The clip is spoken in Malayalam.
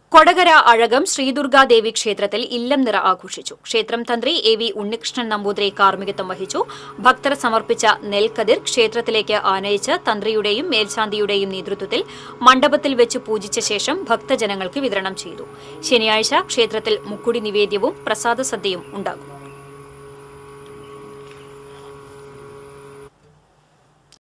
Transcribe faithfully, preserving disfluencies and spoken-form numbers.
കൊടകര അഴകം ശ്രീദുർഗാദേവി ക്ഷേത്രത്തിൽ ഇല്ലം നിറ ആഘോഷിച്ചു. ക്ഷേത്രം തന്ത്രി എ വി ഉണ്ണികൃഷ്ണൻ നമ്പൂതിരി കാർമ്മികത്വം വഹിച്ചു. ഭക്തർ സമർപ്പിച്ച നെൽക്കതിർ ക്ഷേത്രത്തിലേക്ക് ആനയിച്ച് തന്ത്രിയുടെയും മേൽശാന്തിയുടെയും നേതൃത്വത്തിൽ മണ്ഡപത്തിൽ വെച്ച് പൂജിച്ച ശേഷം ഭക്തജനങ്ങൾക്ക് വിതരണം ചെയ്തു. ശനിയാഴ്ച ക്ഷേത്രത്തിൽ മുക്കുടി നിവേദ്യവും പ്രസാദസദ്യയും ഉണ്ടാകും.